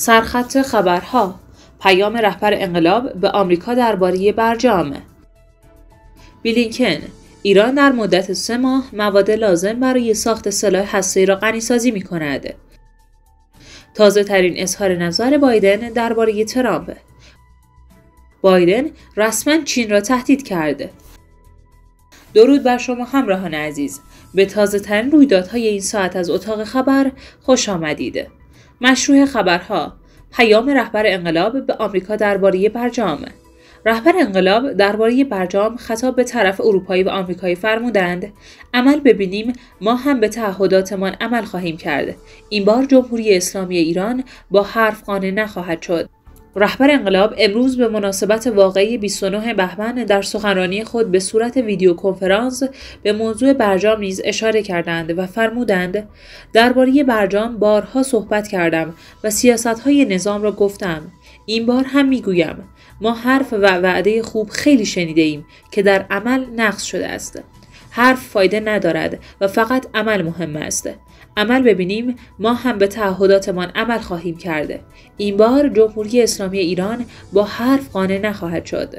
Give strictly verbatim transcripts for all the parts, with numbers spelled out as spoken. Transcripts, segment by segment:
سرخط خبرها: پیام رهبر انقلاب به آمریکا درباره برجام. بلینکن: ایران در مدت سه ماه مواد لازم برای ساخت سلاح هسته‌ای را غنی‌سازی می‌کند. تازه ترین اظهار نظر بایدن درباره ترامپ. بایدن رسما چین را تهدید کرده. درود بر شما همراهان عزیز. به تازه ترین رویدادهای این ساعت از اتاق خبر خوش آمدید. مشروع خبرها: پیام رهبر انقلاب به آمریکا درباره برجام. رهبر انقلاب درباره برجام خطاب به طرف اروپایی و آمریکایی فرمودند: عمل ببینیم، ما هم به تعهداتمان عمل خواهیم کرد. این بار جمهوری اسلامی ایران با حرف قانع نخواهد شد. رهبر انقلاب امروز به مناسبت واقعه بیست و نه بهمن در سخنرانی خود به صورت ویدیو کنفرانس به موضوع برجام نیز اشاره کردند و فرمودند: درباره برجام بارها صحبت کردم و سیاست‌های نظام را گفتم. این بار هم میگویم، ما حرف و وعده خوب خیلی شنیده ایم که در عمل نقض شده است. حرف فایده ندارد و فقط عمل مهم است. عمل ببینیم، ما هم به تعهداتمان عمل خواهیم کرده. این بار جمهوری اسلامی ایران با حرف قانع نخواهد شد.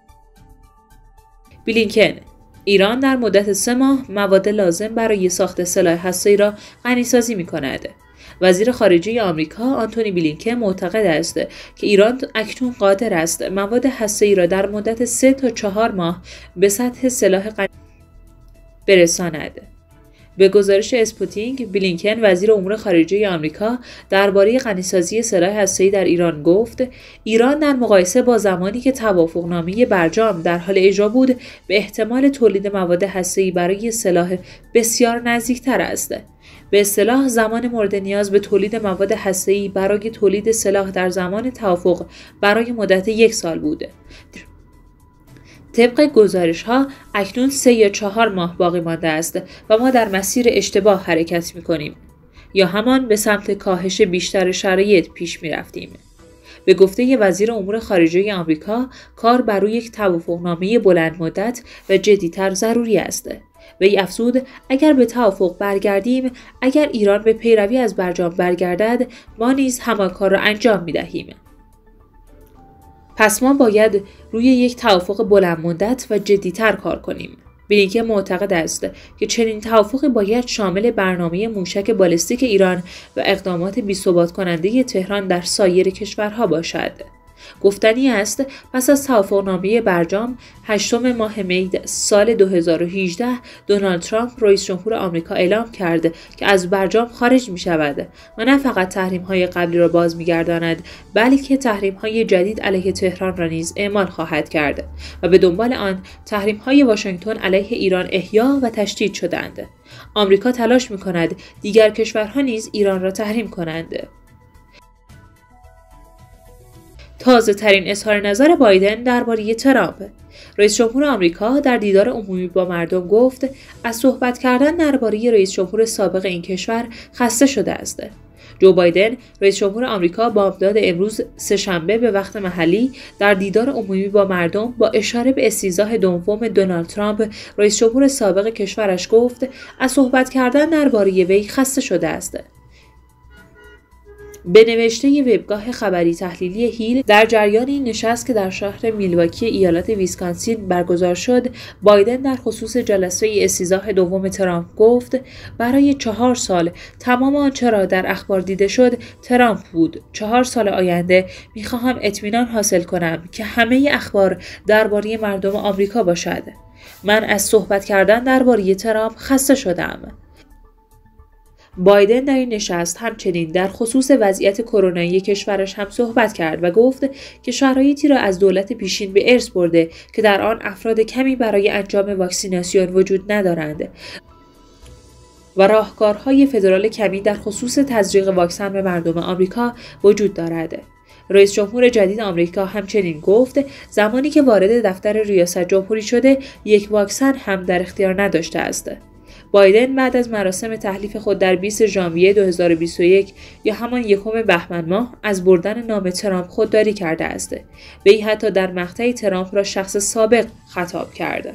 بلینکن: ایران در مدت سه ماه مواد لازم برای ساخت سلاح هسته‌ای را غنی‌سازی می‌کند. وزیر خارجه آمریکا آنتونی بلینکن معتقد است که ایران اکنون قادر است مواد هسته‌ای را در مدت سه تا چهار ماه به سطح سلاح غنی برساند. به گزارش اسپوتینگ، بلینکن وزیر امور خارجه آمریکا درباره غنی‌سازی سلاح هسته‌ای در ایران گفت: ایران در مقایسه با زمانی که توافقنامه برجام در حال اجرا بود، به احتمال تولید مواد هسته‌ای برای سلاح بسیار نزدیکتر است. به اصطلاح زمان مورد نیاز به تولید مواد هسته‌ای برای تولید سلاح در زمان توافق برای مدت یک سال بود. طبق گزارش‌ها اکنون سه یا چهار ماه باقی مانده است و ما در مسیر اشتباه حرکت می‌کنیم، یا همان به سمت کاهش بیشتر شرایط پیش می‌رفتیم. به گفته وزیر امور خارجه آمریکا، کار بر روی یک توافقنامه بلند مدت و جدی‌تر ضروری است. وی افزود: اگر به توافق برگردیم، اگر ایران به پیروی از برجام برگردد، ما نیز همان کار را انجام می‌دهیم. پس ما باید روی یک توافق بلند مدت و جدی‌تر کار کنیم. بلینکن معتقد است که چنین توافقی باید شامل برنامه موشک بالستیک ایران و اقدامات بی‌ثبات کننده تهران در سایر کشورها باشد. گفتنی است پس از توافقنامه برجام هشتم ماه می سال دو هزار و هجده دونالد ترامپ رئیس جمهور آمریکا اعلام کرد که از برجام خارج می شود و نه فقط تحریم های قبلی را باز می گرداند، بلکه تحریم های جدید علیه تهران را نیز اعمال خواهد کرد و به دنبال آن تحریم های واشنگتن علیه ایران احیا و تشدید شدند. آمریکا تلاش می کند دیگر کشورها نیز ایران را تحریم کنند. تازه ترین اظهار نظر بایدن درباره ترامپ. رئیس جمهور آمریکا در دیدار عمومی با مردم گفت: از صحبت کردن درباره رئیس جمهور سابق این کشور خسته شده است. جو بایدن، رئیس جمهور آمریکا، بامداد امروز سه‌شنبه به وقت محلی در دیدار عمومی با مردم با اشاره به استیضاح دوم دونالد ترامپ، رئیس جمهور سابق کشورش گفت: از صحبت کردن درباره وی خسته شده است. به نوشته وبگاه خبری تحلیلی هیل، در جریان این نشست که در شهر میلواکی ایالت ویسکانسین برگزار شد، بایدن در خصوص جلسه استیضاح دوم ترامپ گفت: برای چهار سال تمام آنچه را در اخبار دیده شد ترامپ بود. چهار سال آینده میخواهم اطمینان حاصل کنم که همه اخبار درباره مردم آمریکا باشد. من از صحبت کردن درباره ترامپ خسته شدم. بایدن در این نشست همچنین در خصوص وضعیت کرونایی کشورش هم صحبت کرد و گفت که شرایطی را از دولت پیشین به ارث برده که در آن افراد کمی برای انجام واکسیناسیون وجود ندارند و راهکارهای فدرال کمی در خصوص تزریق واکسن به مردم آمریکا وجود دارد. رئیس جمهور جدید آمریکا همچنین گفت زمانی که وارد دفتر ریاست جمهوری شده، یک واکسن هم در اختیار نداشته است. بایدن بعد از مراسم تحلیف خود در بیست ژانویه دو هزار و بیست و یک یا همان یکم بهمن ماه از بردن نام ترامپ خودداری کرده است. وی حتی در مقطع ترامپ را شخص سابق خطاب کرده.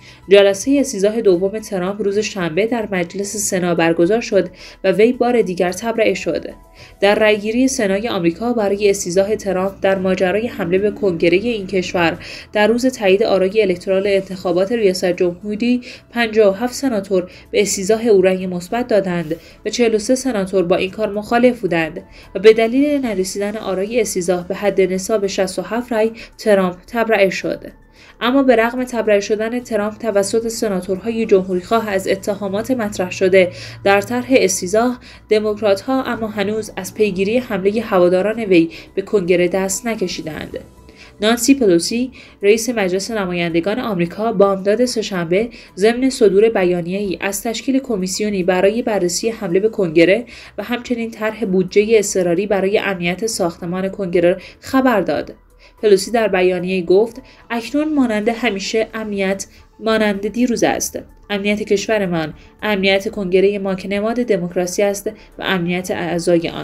جلسه استیضاح دوم ترامپ روز شنبه در مجلس سنا برگزار شد و وی بار دیگر تبرئه شد. در رأیگیری سنای آمریکا برای استیضاح ترامپ در ماجرای حمله به کنگره این کشور در روز تایید آرای الکترال انتخابات ریاست جمهوری، پنجاه و هفت سناتور به استیضاح او رأی مثبت دادند و چهل و سه سناتور با این کار مخالف بودند و به دلیل نرسیدن آرای استیضاح به حد نصاب شصت و هفت رأی ترامپ تبرئه شد. اما به رغم تبرئه شدن ترامپ توسط سناتورهای جمهوریخواه از اتهامات مطرح شده در طرح استیضاح، دموکرات‌ها اما هنوز از پیگیری حمله هواداران وی به کنگره دست نکشیدند. نانسی پلوسی، رئیس مجلس نمایندگان آمریکا، بامداد سه‌شنبه ضمن صدور بیانیه‌ای از تشکیل کمیسیونی برای بررسی حمله به کنگره و همچنین طرح بودجه اضطراری برای امنیت ساختمان کنگره خبر داد. پلوسی در بیانیه گفت: اکنون مانند همیشه امنیت مانند دیروز است. امنیت کشورمان، امنیت کنگره ما که نماد دموکراسی است و امنیت اعضای آن.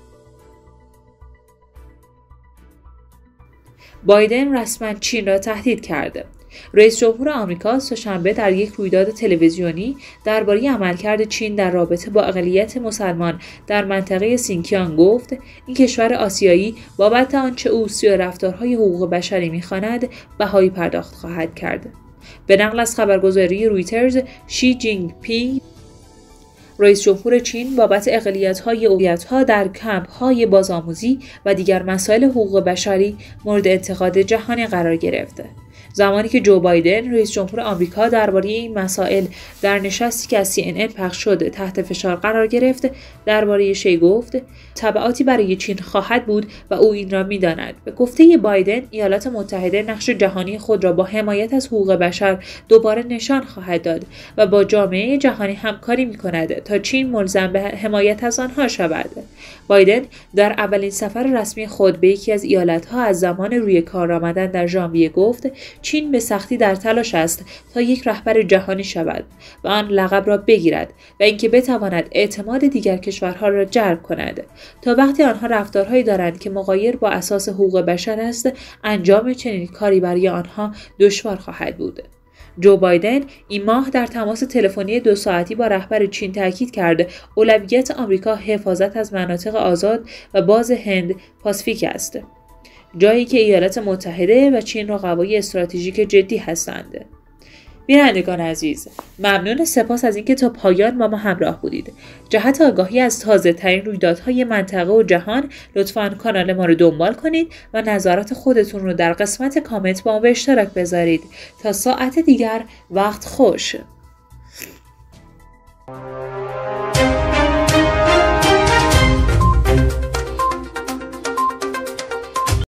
بایدن رسما چین را تهدید کرده. رئیس جمهور آمریکا سه‌شنبه در یک رویداد تلویزیونی درباره عملکرد چین در رابطه با اقلیت مسلمان در منطقه سینکیانگ گفت: این کشور آسیایی بابت آنچه او سوی رفتارهای حقوق بشری می‌خواند بهایی پرداخت خواهد کرد. به نقل از خبرگزاری رویترز، شی جینگ پینگ، رئیس جمهور چین، بابت اقلیت‌های اولیت‌ها در کمپ‌های بازآموزی و دیگر مسائل حقوق بشری مورد انتقاد جهانی قرار گرفت. زمانی که جو بایدن، رئیس جمهور آمریکا، درباره این مسائل در نشستی که از سی ان ان پخش شد تحت فشار قرار گرفت، درباره شی گفت: تبعاتی برای چین خواهد بود و او این را می‌داند. به گفته بایدن، ایالات متحده نقش جهانی خود را با حمایت از حقوق بشر دوباره نشان خواهد داد و با جامعه جهانی همکاری می‌کند تا چین ملزم به حمایت از آنها شود. بایدن در اولین سفر رسمی خود به یکی از ایالت‌ها از زمان روی کار آمدن در ژانویه گفت: چین به سختی در تلاش است تا یک رهبر جهانی شود و آن لقب را بگیرد و اینکه بتواند اعتماد دیگر کشورها را جلب کند. تا وقتی آنها رفتارهایی دارند که مغایر با اساس حقوق بشر است، انجام چنین کاری برای آنها دشوار خواهد بود. جو بایدن این ماه در تماس تلفنی دو ساعتی با رهبر چین تاکید کرد اولویت آمریکا حفاظت از مناطق آزاد و باز هند پاسیفیک است، جایی که ایالات متحده و چین رقبای استراتژیک جدی هستند. بینندگان عزیز، ممنون، سپاس از اینکه تا پایان با ما همراه بودید. جهت آگاهی از تازه ترین رویدادهای منطقه و جهان، لطفاً کانال ما رو دنبال کنید و نظرات خودتون رو در قسمت کامنت با ما به اشتراک بذارید. تا ساعت دیگر، وقت خوش.